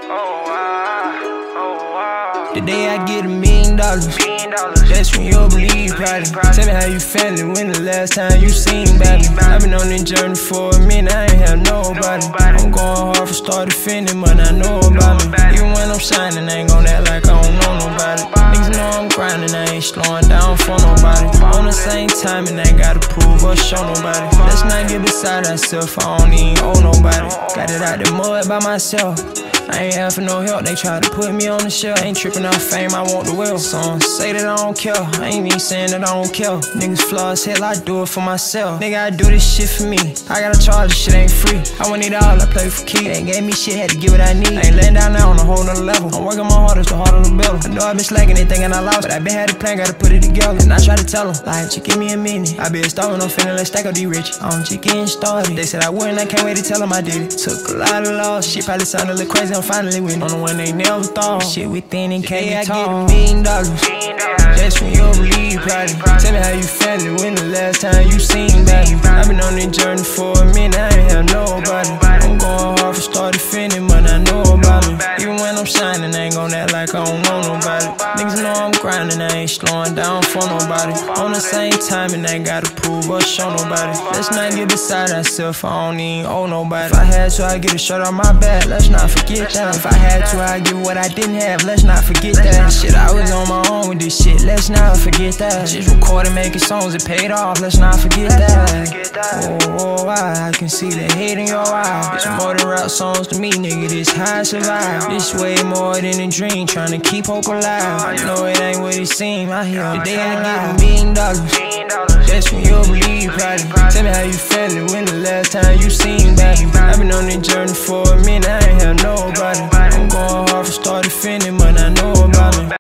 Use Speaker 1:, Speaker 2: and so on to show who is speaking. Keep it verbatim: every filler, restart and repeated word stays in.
Speaker 1: The day I get a million dollars, that's when you'll believe, probably. Tell me how you feeling, when the last time you seen, baby. I've been on this journey for a minute, I ain't have nobody. I'm going hard for start offending, but I know about me. Even when I'm shining, I ain't gon' act like I don't know nobody. Niggas know I'm grinding, I ain't slowing down for nobody. On the same time, and I ain't gotta prove or show nobody. Let's not get beside ourselves, I don't even owe nobody. Got it out the mud by myself, I ain't have for no help, they tried to put me on the shelf. Ain't tripping off fame, I want the will. Some say that I don't care, I ain't even saying that I don't care. Niggas flaw as hell, I do it for myself. Nigga, I do this shit for me, I gotta charge, this shit ain't free. I want it all, I play for keys. They ain't gave me shit, had to get what I need. I ain't laying down now on a whole nother level. I'm working my hardest, the harder the better. I know I been slacking, they thinking I lost, but I been had a plan, gotta put it together. And I try to tell them, like, just give me a minute. I been starving, I'm finna let's stack up these rich. I'm just getting started. They said I wouldn't, I can't wait to tell them I did it. Took a lot of loss, shit probably sounded a little crazy, I'm finally winning. On the one they never thought, shit within and can't be tall. I get a million dollars, that's when you'll believe, probably. Tell me how you feeling, when the last time you seen, baby. I've been on this journey for a minute, I ain't have nobody. I'm going hard for start offending, but I know about me. Even when I'm shining, I ain't gon' act like I don't know nobody. Niggas know I'm grinding, I ain't slowing down for nobody. On the same time, and I ain't gotta prove or show nobody. Let's not get beside ourselves, I don't even owe nobody. If I had to, I'd get a shirt on my back, let's not forget that. If I had to, I'd give what I didn't have, let's not forget that. Shit, I was on my own with this shit, let's not forget that. Just recording, making songs, it paid off, let's not forget that. Oh, oh, I, I can see the hate in your eyes. It's more than rap songs to me, nigga, this how I survive. This way more than a dream, trying to keep hope alive. I know it ain't what it seems, I hear the day I get a million dollars, that's when you'll believe, probably. Tell me how you feeling, when the last time you seen, baby. I've been on this journey for